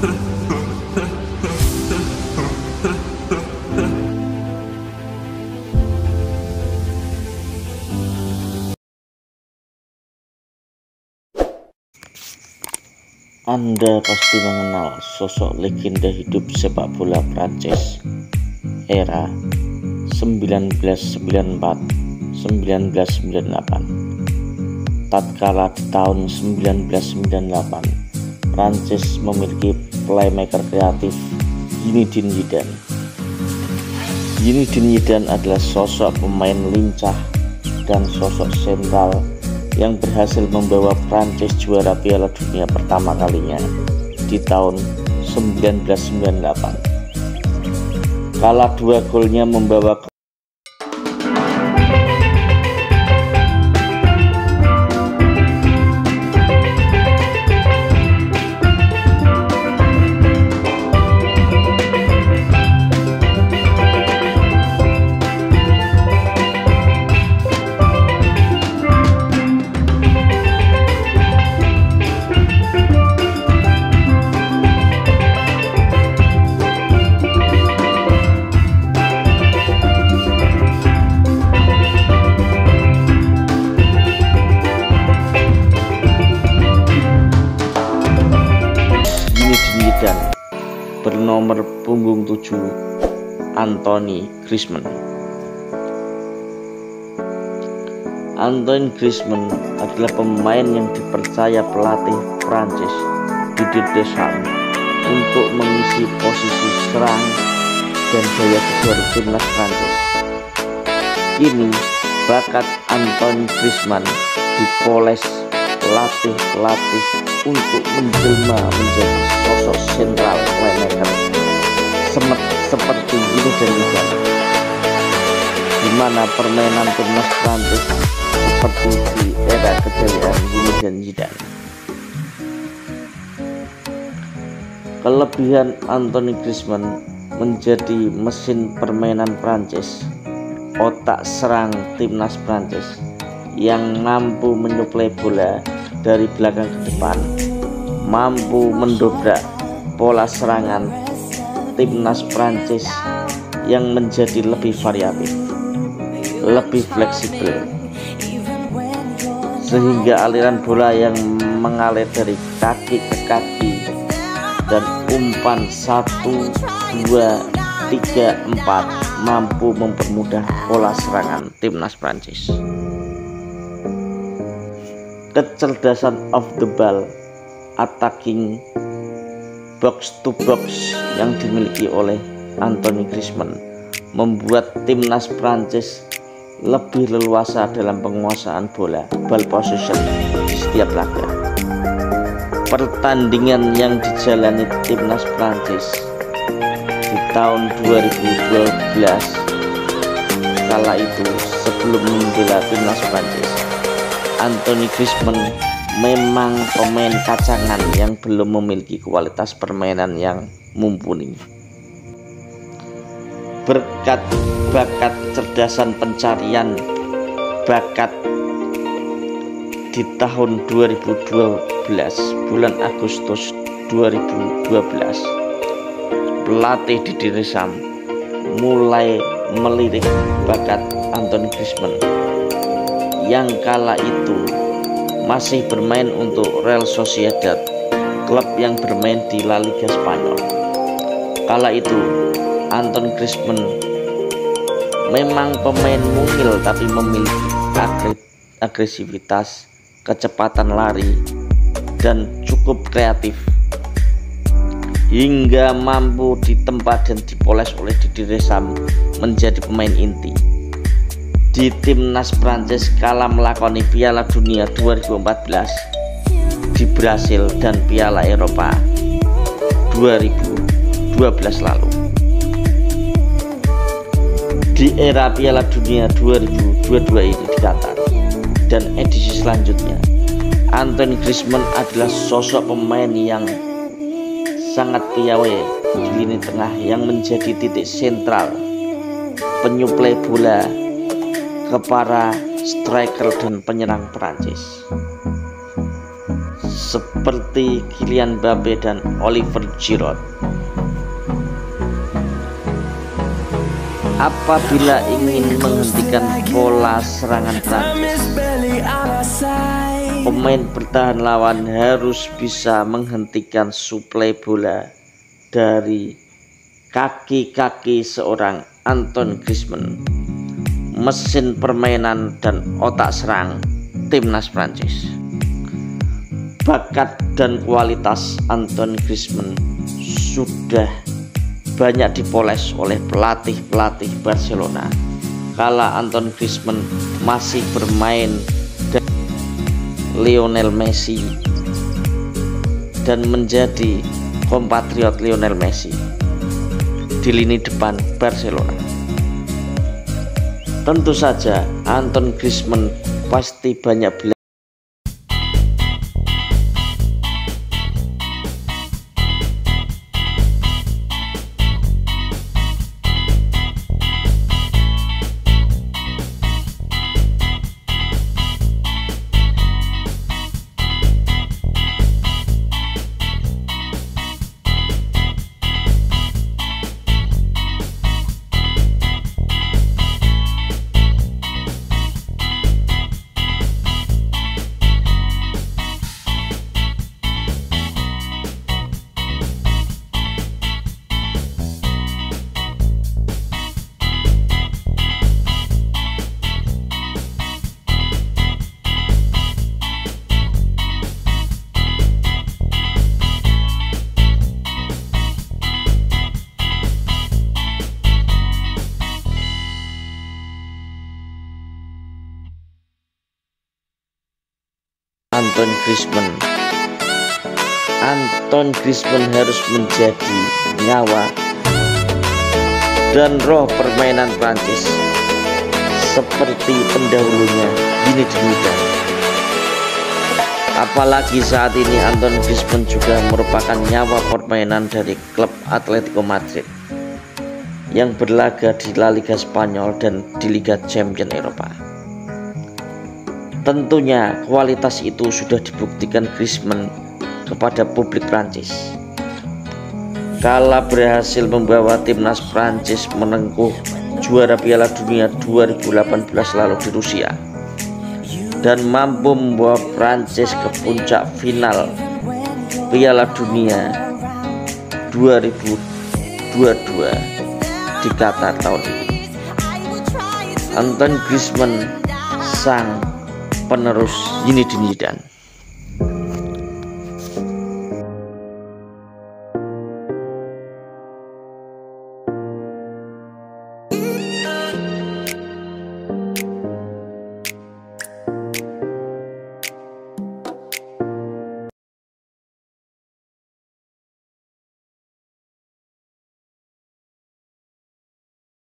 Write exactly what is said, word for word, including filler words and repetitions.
Anda pasti mengenal sosok legenda hidup sepak bola Prancis era seribu sembilan ratus sembilan puluh empat sampai seribu sembilan ratus sembilan puluh delapan. Tatkala di tahun seribu sembilan ratus sembilan puluh delapan, Prancis memiliki playmaker kreatif Zinedine Zidane. Zinedine Zidane adalah sosok pemain lincah dan sosok sentral yang berhasil membawa Prancis juara Piala Dunia pertama kalinya di tahun seribu sembilan ratus sembilan puluh delapan. Kala dua golnya membawa dan bernomor punggung tujuh Anthony Griezmann. Antoine Griezmann adalah pemain yang dipercaya pelatih Prancis Didier Deschamps untuk mengisi posisi serang dan gaya kedua timnas Prancis. Kini bakat Antoine Griezmann dipoles pelatih-pelatih untuk menjelma menjadi sosok sentral playmaker seperti Zinedine Zidane, di mana permainan timnas Prancis seperti di era kejayaan Zinedine Zidane. Kelebihan Anthony Griezmann menjadi mesin permainan Prancis, otak serang timnas Prancis yang mampu menyuplai bola dari belakang ke depan, mampu mendobrak pola serangan timnas Prancis yang menjadi lebih variatif, lebih fleksibel, sehingga aliran bola yang mengalir dari kaki ke kaki dan umpan satu, dua, tiga, empat mampu mempermudah pola serangan timnas Prancis. Kecerdasan off the ball, attacking box to box yang dimiliki oleh Anthony Griezmann membuat timnas Prancis lebih leluasa dalam penguasaan bola, ball possession di setiap laga. Pertandingan yang dijalani timnas Prancis di tahun dua ribu dua belas kala itu, sebelum membela timnas Prancis, Anthony Griezmann memang pemain kacangan yang belum memiliki kualitas permainan yang mumpuni. Berkat bakat kecerdasan pencarian bakat di tahun dua ribu dua belas, bulan Agustus dua ribu dua belas, pelatih Didier Deschamps mulai melirik bakat Anthony Griezmann yang kala itu masih bermain untuk Real Sociedad, klub yang bermain di La Liga Spanyol. Kala itu Antoine Griezmann memang pemain mungil tapi memiliki agresivitas, kecepatan lari, dan cukup kreatif, hingga mampu ditempa dan dipoles oleh Didier Deschamps menjadi pemain inti di timnas Prancis kala melakoni Piala Dunia dua ribu empat belas di Brasil dan Piala Eropa dua ribu dua belas lalu. Di era Piala Dunia dua ribu dua puluh dua ini di Qatar dan edisi selanjutnya, Anthony Griezmann adalah sosok pemain yang sangat piawai di lini tengah yang menjadi titik sentral penyuplai bola ke para striker dan penyerang Prancis. seperti Kylian Mbappe dan Oliver Giroud. Apabila ingin menghentikan pola serangan Prancis, pemain bertahan lawan harus bisa menghentikan suplai bola dari kaki-kaki seorang Antoine Griezmann, mesin permainan dan otak serang timnas Prancis. Bakat dan kualitas Antoine Griezmann sudah banyak dipoles oleh pelatih-pelatih Barcelona kala Antoine Griezmann masih bermain dengan Lionel Messi dan menjadi kompatriot Lionel Messi di lini depan Barcelona. Tentu saja Antoine Griezmann pasti banyak belajar. Antoine Griezmann. Antoine Griezmann harus menjadi nyawa dan roh permainan Prancis seperti pendahulunya Zinedine Zidane. Apalagi saat ini Antoine Griezmann juga merupakan nyawa permainan dari klub Atletico Madrid yang berlaga di La Liga Spanyol dan di Liga Champions Eropa. Tentunya kualitas itu sudah dibuktikan Griezmann kepada publik Prancis kala berhasil membawa timnas Prancis menengkuh juara Piala Dunia dua ribu delapan belas lalu di Rusia dan mampu membawa Prancis ke puncak final Piala Dunia dua ribu dua puluh dua di Qatar tahun ini. Antoine Griezmann sang penerus Zinedine Zidane.